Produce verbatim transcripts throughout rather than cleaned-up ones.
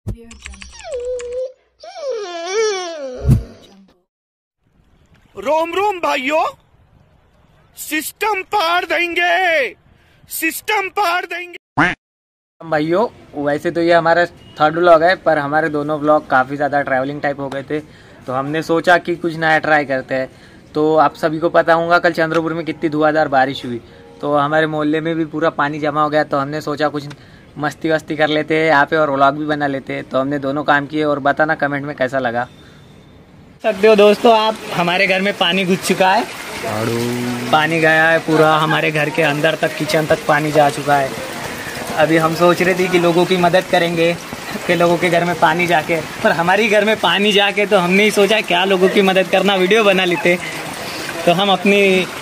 रोम रोम भाइयों, सिस्टम पार देंगे, सिस्टम पार देंगे भाइयों। वैसे तो ये हमारा थर्ड व्लॉग है, पर हमारे दोनों व्लॉग काफ़ी ज़्यादा ट्रैवलिंग टाइप हो गए थे, तो हमने सोचा कि कुछ नया ट्राई करते हैं। तो आप सभी को पता होगा कल चंद्रपुर में कितनी धुआंधार बारिश हुई, तो हमारे मोहल्ले में भी पूरा पानी जमा हो गया। तो हमने सोचा कुछ मस्ती वस्ती कर लेते हैं यहाँ पे और व्लॉग भी बना लेते हैं। तो हमने दोनों काम किए और बताना कमेंट में कैसा लगा। सकते हो दोस्तों आप, हमारे घर में पानी घुस चुका है, पानी गया है पूरा हमारे घर के अंदर तक, किचन तक पानी जा चुका है। अभी हम सोच रहे थे कि लोगों की मदद करेंगे कि लोगों के घर में पानी जाके, पर हमारी घर में पानी जाके तो हमने ही सोचा क्या लोगों की मदद करना, वीडियो बना लेते। तो हम अपनी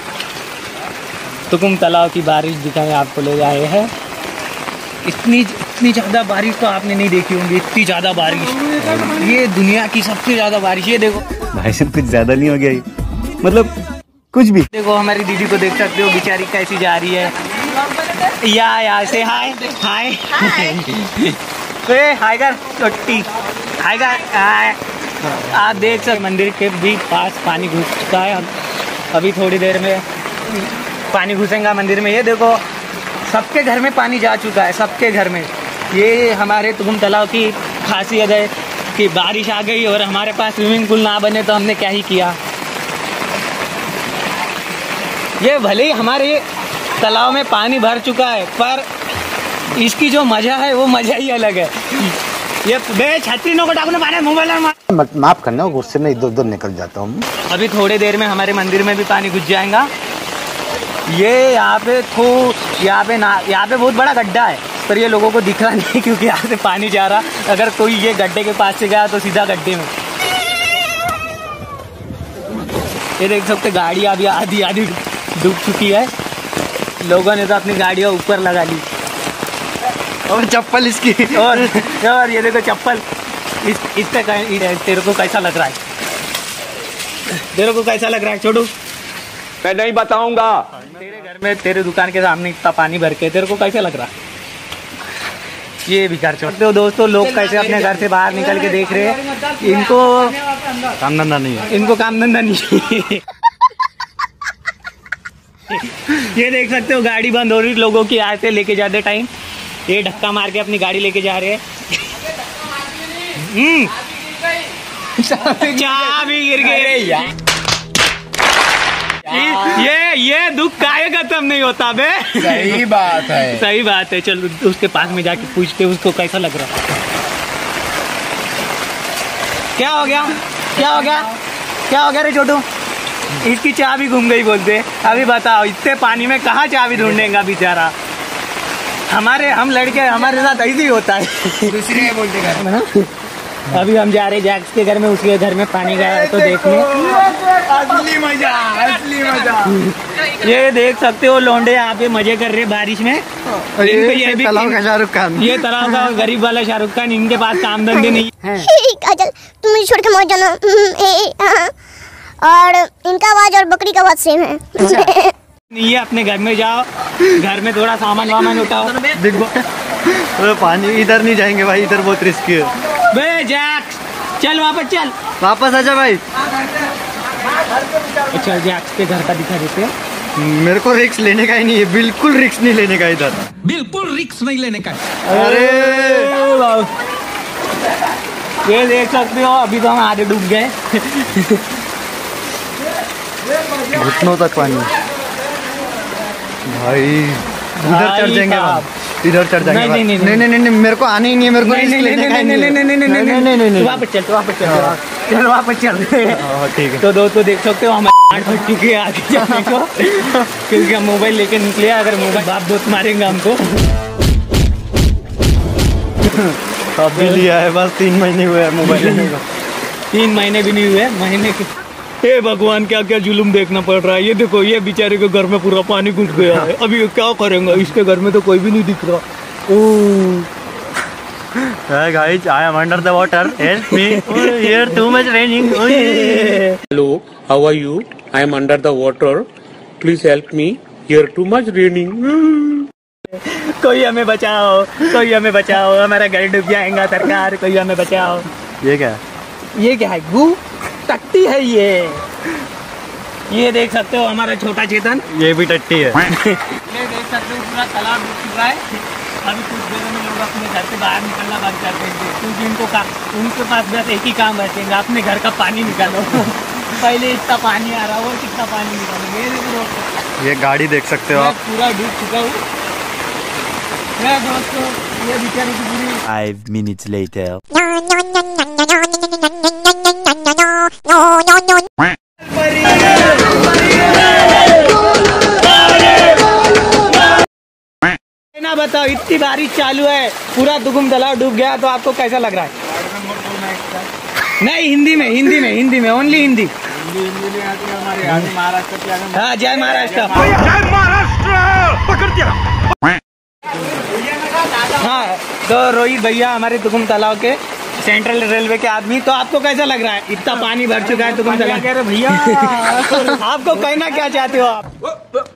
तुकुम तालाब की बारिश दिखाने आपको ले आए हैं। इतनी इतनी ज़्यादा बारिश तो आपने नहीं देखी होंगी, इतनी ज़्यादा बारिश, ये दुनिया की सबसे ज़्यादा बारिश। ये देखो भाई साहब कुछ ज़्यादा नहीं हो गया, मतलब कुछ भी। देखो हमारी दीदी को देख सकते हो, बेचारी कैसी जा रही है। या या से हाय हाय हाय कर छोटी हाय कर हाय। आप देख सकते मंदिर के भी पास पानी घुस चुका है। अभी थोड़ी देर में पानी घुसेगा मंदिर में। ये देखो सबके घर में पानी जा चुका है, सबके घर में। ये हमारे तुकुम तालाब की खासियत है कि बारिश आ गई और हमारे पास स्विमिंग पूल ना बने तो हमने क्या ही किया। ये भले ही हमारे तालाब में पानी भर चुका है, पर इसकी जो मजा है वो मजा ही अलग है। ये बे छतरी नो को डाकू ने पानी मोबाइल में माफ करना, गुस्से में इधर उधर निकल जाता हूँ। अभी थोड़ी देर में हमारे मंदिर में भी पानी घुस जाएगा। ये यहाँ पे थो यहाँ पे ना यहाँ पे बहुत बड़ा गड्ढा है, पर ये लोगों को दिख रहा नहीं क्योंकि यहाँ से पानी जा रहा। अगर कोई ये गड्ढे के पास से गया तो सीधा गड्ढे में। ये देख सकते गाड़ी अभी आधी आधी डूब चुकी है। लोगों ने तो अपनी गाड़ियाँ ऊपर लगा ली और चप्पल इसकी और और ये देखो चप्पल इस इस पे। तेरे को कैसा लग रहा है? तेरे को कैसा लग रहा है छोटू? मैं नहीं बताऊंगा। तेरे घर में तेरे दुकान के सामने इतना पानी भर के तेरे को कैसे लग रहा है? ये भी कर सकते हो दोस्तों, लोग कैसे अपने घर से बाहर निकल के देख रहे हैं। इनको काम धंधा नहीं है, इनको काम धंधा नहीं। ये देख सकते हो गाड़ी बंद हो रही, लोगों की आते लेके जाते टाइम ये धक्का मार के अपनी गाड़ी लेके जा रहे हैं। चाबी गिर गई। ये ये दुख काहे खत्म नहीं होता बे। सही बात है, सही बात है। चलो उसके पास में जाके पूछते उसको कैसा लग रहा है। क्या हो गया क्या हो गया क्या हो गया रे छोटू? इसकी चाबी घूम गई बोलते। अभी बताओ इतने पानी में कहाँ चाबी ढूंढेगा बेचारा। हमारे हम लड़के हमारे साथ ऐसे ही होता है। दूसरे बोलते घर। अभी हम जा रहे जैक्स के घर में, उसके घर में पानी गया है तो देखने। असली मजा, असली मजा। ये देख सकते हो लोंडे यहाँ पे मजे कर रहे बारिश में। और ये, ये भी तालाब का शाहरुख खान, ये तालाब का गरीब वाला शाहरुख खान। इनके पास काम धंधे नहीं है। काजल तुम मुझे छोड़ के मत जाना। और इनका आवाज और बकरी का आवाज सेम है। ये अपने घर में जाओ, घर में थोड़ा सामान वामान उठाओ। तो पानी इधर नहीं जाएंगे भाई, इधर बहुत रिस्की है। बे जैक्स चल वापस चल वापस आजा भाई। चल जैक्स के घर का दिखा देते हैं। मेरे को रिस्क लेने का ही नहीं है, बिल्कुल रिस्क नहीं लेने का इधर, बिल्कुल रिस्क नहीं लेने का। अरे ये देख सकते हो अभी तो हम आधे डूब गए। घुटनों तक पानी भाई। इधर चढ़ जाएंगे हम, इधर चढ़ जाएंगे। नहीं नहीं नहीं नहीं नहीं मेरे को आने ही नहीं है, मेरे को रिस्क लेने का ही नहीं है। नहीं नहीं नहीं नहीं नहीं नहीं वापस चल वापस चल चल वापस चल। ठीक है। तो दोस्तों देख सकते हो हम आठ फट चुके हैं आगे जाने को, क्योंकि हम मोबाइल लेके निकले। अगर मोबाइल बाप दोस्त मारेंगे हमको। अभी लिया है, बस तीन महीने हुए हैं मोबाइल लेने को। तीन महीने भी नहीं हुए, महीने के। हे भगवान क्या क्या जुलुम देखना पड़ रहा है। ये देखो ये बेचारे के घर में पूरा पानी घुस गया है। अभी ये क्या करेंगे? इसके घर में तो कोई भी नहीं दिख रहा। Hey guys, I am under the water. Help me. Oh, here too much raining. Oh, yeah. Hello, how are you? I am under the water. Please help me. Here too much raining. कोई हमें बचाओ, कोई हमें बचाओ, हमारा घर डूब जाएगा सरकार, कोई हमें बचाओ। ये क्या है? ये क्या है? गू टट्टी है ये। ये देख सकते हो हमारा छोटा चेतन, ये भी टट्टी है। ये देख सकते हो पूरा तालाब डूब चुका है। अभी कुछ देर में लोग अपने घर से बाहर निकलना बंद कर देंगे, क्योंकि इनको का उनके पास बस एक ही काम बचेगा, अपने घर का पानी निकालो। पहले इतना पानी आ रहा हो, कितना पानी निकालो। ये गाड़ी देख सकते हो आप, पूरा डूब चुका हूँ मैं दोस्तों। ये बेचारे की पूरी Five minutes later. ना बताओ, इतनी बारिश चालू है, पूरा दुगुम तालाब डूब गया, तो आपको कैसा लग रहा है? नहीं, हिंदी में, हिंदी में, हिंदी में, ओनली हिंदी। हाँ, जय महाराष्ट्र। हाँ, तो रोहित भैया हमारे तुगुम तालाब के सेंट्रल रेलवे के आदमी, तो आपको कैसा लग रहा है? इतना पानी भर चुका है तुगुम तालाब। कह रहे भैया आपको कहना क्या चाहते हो आप?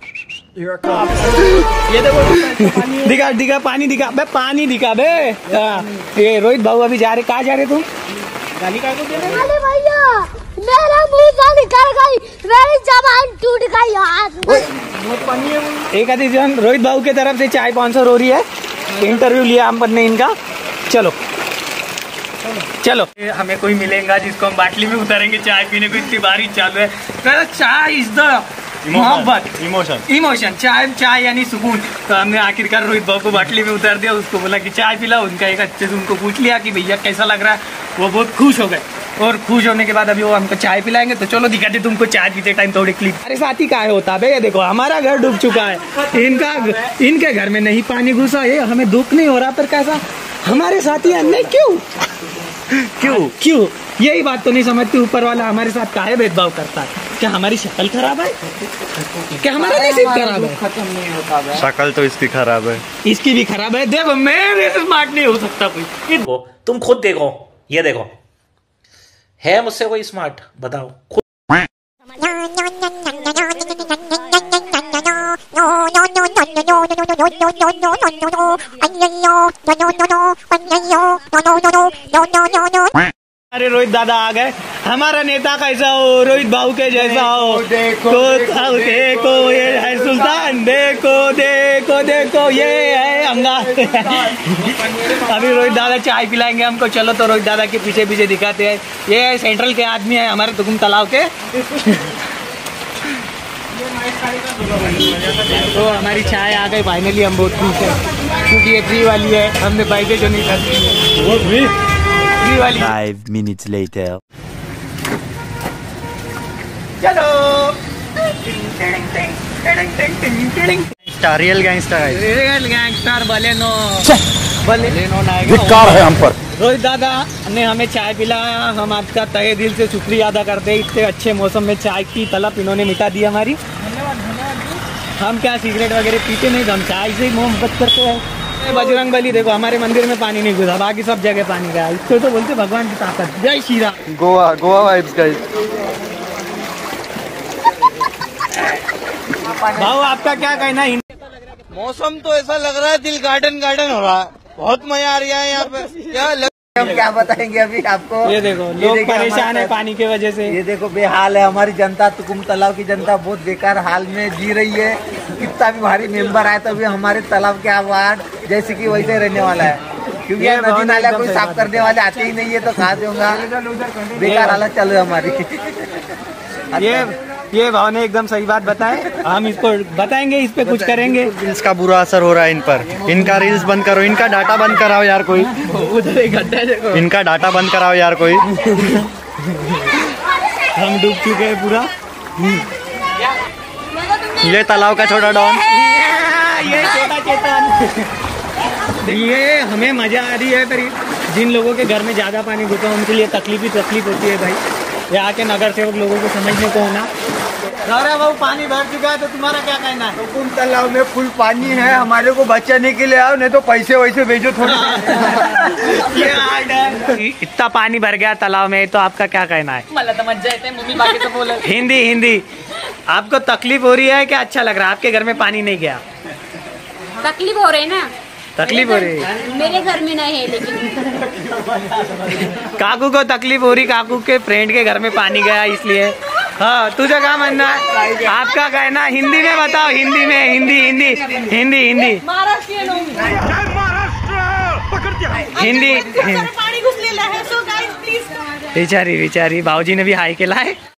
ये देखो, दिखा दिखा पानी दिखा बे, पानी दिखा बे। ये रोहित भाऊ अभी जा रहे, कहाँ जा रहे तुम? गाली का अरे भैया मेरा मुंह से निकल गई, मेरी जबान टूट गई यार। एक आधी जन रोहित भाऊ के तरफ से चाय स्पॉन्सर हो रही है, इंटरव्यू लिया हम ने इनका। चलो चलो, हमें कोई मिलेगा जिसको हम बाटली में उतारेंगे चाय पीने को, इतनी बारिश चालू है। चाय इज द मोहब्बत, इमोशन, इमोशन। चाय चाय यानी सुकून। तो हमने आखिरकार रोहित भाऊ को बाटली में उतार दिया, उसको बोला कि चाय पिला। उनका एक अच्छे से उनको पूछ लिया कि भैया कैसा लग रहा है, वो बहुत खुश हो गए। और खुश होने के बाद अभी वो हमको चाय पिलाएंगे, तो चलो दिखाते तुमको चाय पीते टाइम थोड़ी क्लिप। अरे साथी का होता है भैया, देखो हमारा घर डूब चुका है, इनका इनके घर में नहीं पानी घुसा, ये हमें दुख नहीं हो रहा, पर कैसा हमारे साथी अन्य क्यों क्यों क्यों यही बात तो नहीं समझती, ऊपर वाला हमारे साथ काहे भेदभाव करता है? क्या हमारी शक्ल खराब है? क्या हमारा नसीब खराब है? खत्म नहीं होता है। शक्ल तो इसकी खराब है, इसकी भी खराब है। देखो मैं स्मार्ट नहीं हो सकता कोई। तुम खुद देखो, ये देखो, है मुझसे कोई स्मार्ट? बताओ खुद। अरे रोहित दादा आ गए, हमारा नेता कैसा हो? रोहित भाऊ के जैसा हो। देखो देखो, देखो ये है सुल्तान, देखो देखो देखो ये है अंगा। अभी रोहित दादा चाय पिलाएंगे हमको। चलो तो रोहित दादा के पीछे पीछे दिखाते हैं। ये सेंट्रल के आदमी है हमारे तुगुम तालाब के। तो हमारी चाय आ गई फाइनली, हम बहुत खुश हैं क्योंकि ये फ्री वाली है, हमने पैसे जो नहीं करते वो फ्री फ्री वाली। Five minutes later. चलो रियल गैंगस्टर है, रियल गैंगस्टर बलेनो बलेनो धिक्कार है हम पर। रोहित दादा ने हमें चाय पिलाया, हम आपका तहे दिल से शुक्रिया अदा करते हैं। इतने अच्छे मौसम में चाय की तलब इन्होंने मिटा दी हमारी। हम क्या सिगरेट वगैरह पीते नहीं, हम चाय से ही मोहब्बत करते हैं। बजरंग बली देखो, हमारे मंदिर में पानी नहीं घुसा, बाकी सब जगह पानी गया। इसको तो बोलते भगवान की ताकत। जय श्री राम। Goa Goa vibes guys. भाऊ आपका क्या कहना है? मौसम तो ऐसा लग रहा है दिल गार्डन गार्डन हो रहा है, बहुत मजा आ रहा है यहाँ पे। क्या लग... हम क्या बताएंगे अभी आपको। ये देखो लोग परेशान है पानी की वजह से। ये देखो बेहाल है हमारी जनता, तुगुम तालाब की जनता बहुत बेकार हाल में जी रही है। कितना भी भारी मेंबर आए तो भी हमारे तालाब के आवाज जैसे कि वैसे रहने वाला है, क्योंकि यार नदी नाला कोई साफ करने वाले आते ही नहीं है, तो कहा दूंगा बेकार हालत चालू है हमारी। ये ये भाव ने एकदम सही बात बताए, हम इसको बताएंगे, इस पे कुछ करेंगे। रील्स का बुरा असर हो रहा है इन पर। इनका रील्स बंद करो, इनका डाटा बंद कराओ यार कोई। उधर एक गड्ढा देखो, इनका डाटा बंद कराओ यार कोई। हम डूब चुके हैं पूरा। ये तालाब का छोटा डॉन, ये छोटा चेतन। ये हमें मजा आ रही है, पर जिन लोगों के घर में ज्यादा पानी घुसा उनके लिए तकलीफ ही तकलीफ होती है भाई। यहाँ के नगर सेवक लोगों को समझने को होना। वो पानी भर चुका है, तो तुम्हारा क्या कहना है? तुगुम तालाब में फुल पानी है, हमारे को बचाने के लिए आओ, नहीं तो पैसे वैसे भेजो थोड़ा। इतना पानी भर गया तालाब में, तो आपका क्या कहना है? हिंदी हिंदी आपको तकलीफ हो रही है क्या अच्छा लग रहा है? आपके घर में पानी नहीं गया? तकलीफ हो रही है ना, तकलीफ हो रही है। मेरे घर में नहीं है लेकिन काकू को तकलीफ हो रही, काकू के फ्रेंड के घर में पानी गया इसलिए। हाँ तुझे क्या मानना है, आपका कहना हिंदी में बताओ, हिंदी में, हिंदी हिंदी हिंदी हिंदी हिंदी। पानी घुस ले है, सो गाइस प्लीज। बेचारी बेचारी भाऊजी ने भी हाई के लाए।